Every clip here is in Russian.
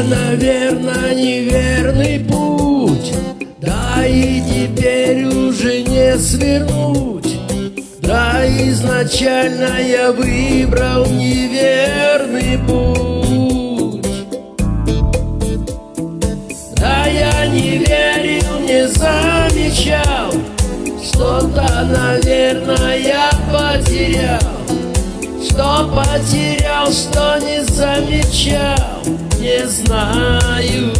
наверное, неверный путь, да и теперь уже не свернуть. Да, изначально я выбрал неверный путь. Да, я не верил, не замечал, что-то, наверное, я потерял. Что потерял, что не замечал, не знаю.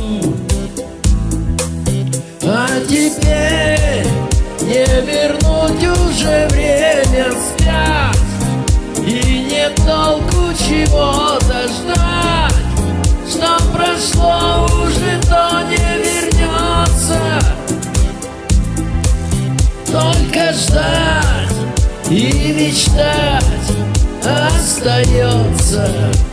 А теперь не вернуть уже время вспять, и нет толку чего-то ждать. Что прошло, уже то не вернется. Только ждать и мечтать остается.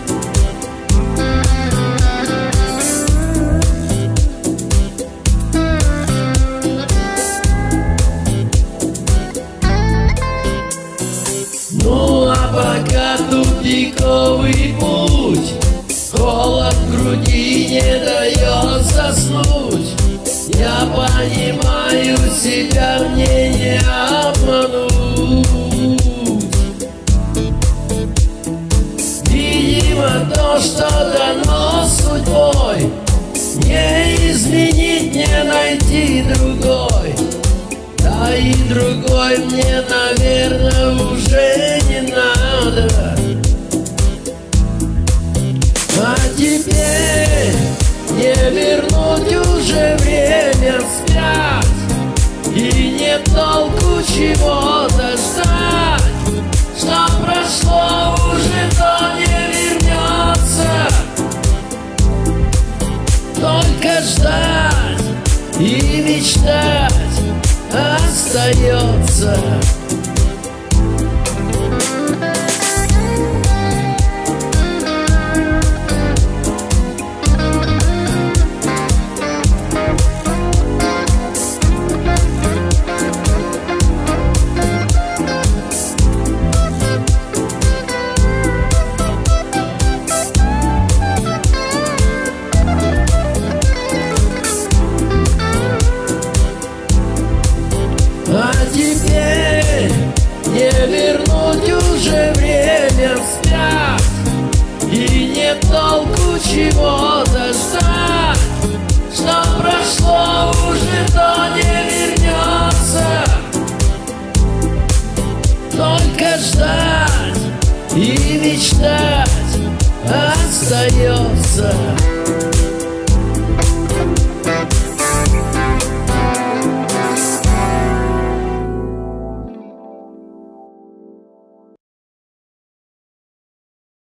Ну а пока тупиковый путь, холод в груди не дает заснуть. Я понимаю себя, мне не обмануть. Видимо, то, что дано судьбой, не изменить, не найти другой. Да и другой мне, наверное, уже не надо. А теперь не вернуть уже время вспять, и нет толку чего-то ждать. Что прошло, уже то не вернется. Только ждать и мечтать остается. А теперь не вернуть уже время вспять, и нет толку чего-то ждать. Что прошло, уже то не вернется. Только ждать и мечтать остается.